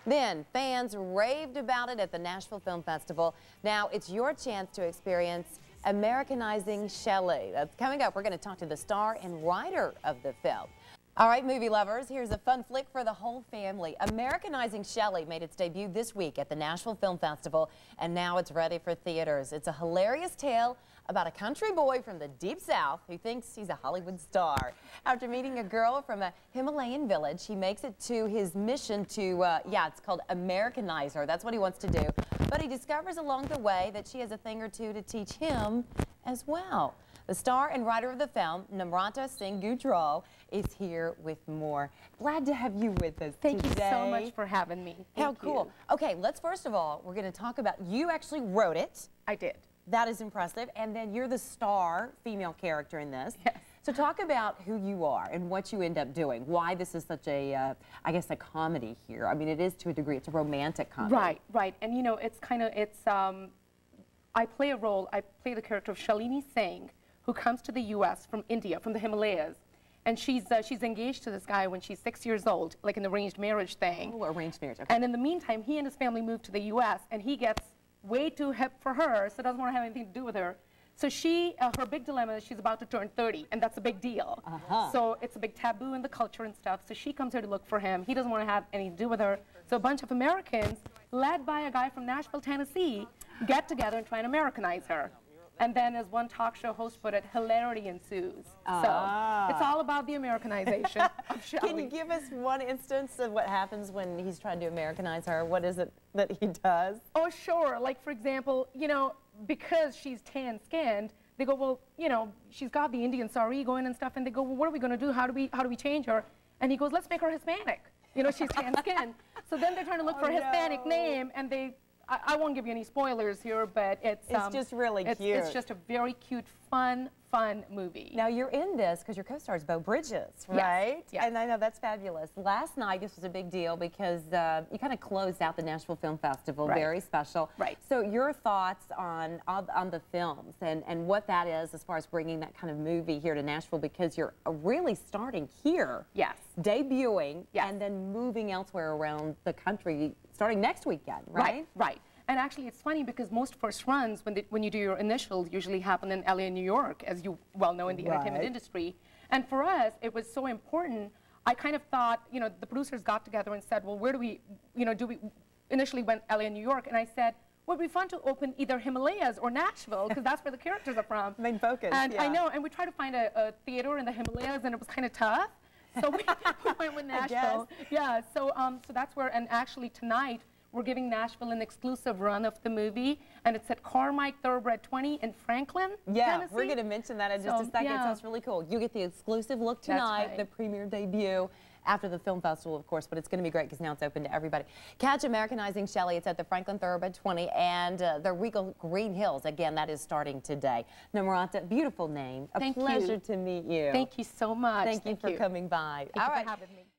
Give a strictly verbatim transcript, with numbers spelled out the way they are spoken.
Then fans raved about it at the Nashville Film Festival. Now it's your chance to experience Americanizing Shelley. That's coming up. We're going to talk to the star and writer of the film. All right, movie lovers, here's a fun flick for the whole family. Americanizing Shelley made its debut this week at the Nashville Film Festival, and now it's ready for theaters. It's a hilarious tale about a country boy from the Deep South who thinks he's a Hollywood star. After meeting a girl from a Himalayan village, he makes it to his mission to, uh, yeah, it's called Americanize her. That's what he wants to do. But he discovers along the way that she has a thing or two to teach him as well. The star and writer of the film, Namrata Singh Gujral, is here with more. Glad to have you with us Thank today. you so much for having me. How Thank cool. You. Okay, let's first of all, we're going to talk about, you actually wrote it. I did. That is impressive. And then you're the star female character in this. Yes. So talk about who you are and what you end up doing. Why this is such a, uh, I guess, a comedy here. I mean, it is to a degree. It's a romantic comedy. Right, right. And you know, it's kind of, it's, um, I play a role, I play the character of Shalini Singh, who comes to the U S from India, from the Himalayas. And she's, uh, she's engaged to this guy when she's six years old, like an arranged marriage thing. Oh, arranged marriage, okay. And in the meantime, he and his family move to the U S, and he gets way too hip for her, so doesn't want to have anything to do with her. So she, uh, her big dilemma is she's about to turn thirty, and that's a big deal. Uh-huh. So it's a big taboo in the culture and stuff. So she comes here to look for him. He doesn't want to have anything to do with her. So a bunch of Americans, led by a guy from Nashville, Tennessee, get together and try and Americanize her. And then, as one talk show host put it, hilarity ensues. Ah. So it's all about the Americanization of Shelley. Can you give us one instance of what happens when he's trying to Americanize her? What is it that he does? Oh, sure. Like, for example, you know, because she's tan-skinned, they go, well, you know, she's got the Indian sari going and stuff, and they go, well, what are we going to do? How do we, how do we change her? And he goes, let's make her Hispanic. You know, she's tan-skinned. So then they're trying to look oh, for a Hispanic no. name, and they, I, I won't give you any spoilers here, but it's... It's um, just really it's, cute. It's just a very cute, fun, fun movie. Now, you're in this because your co-star is Bo Bridges, right? Yes, yes. And I know that's fabulous. Last night, this was a big deal because uh, you kind of closed out the Nashville Film Festival, right. very special. Right. So your thoughts on, on, on the films and, and what that is as far as bringing that kind of movie here to Nashville, because you're really starting here. Yes. Debuting, yes. and then moving elsewhere around the country starting next weekend, right? Right, right. And actually, it's funny because most first runs, when, they, when you do your initials, usually happen in L A and New York, as you well know in the right. entertainment industry. And for us, it was so important. I kind of thought, you know, the producers got together and said, well, where do we, you know, do we, initially went L A and New York, and I said, well, it'd be fun to open either Himalayas or Nashville, because that's where the characters are from. Main focus, And yeah. I know, and we tried to find a, a theater in the Himalayas, and it was kind of tough. So we, we went with Nashville. Yeah, so, um, so that's where, and actually tonight, we're giving Nashville an exclusive run of the movie, and it's at Carmike Thoroughbred twenty in Franklin, Yeah, Tennessee. we're going to mention that in so, just a second. Yeah. It sounds really cool. You get the exclusive look tonight, right. the premiere debut after the film festival, of course, but it's going to be great because now it's open to everybody. Catch Americanizing Shelley. It's at the Franklin Thoroughbred twenty and uh, the Regal Green Hills. Again, that is starting today. Namrata, beautiful name. A Thank pleasure you. to meet you. Thank you so much. Thank, Thank you for you. coming by. Thank All you right. for having me.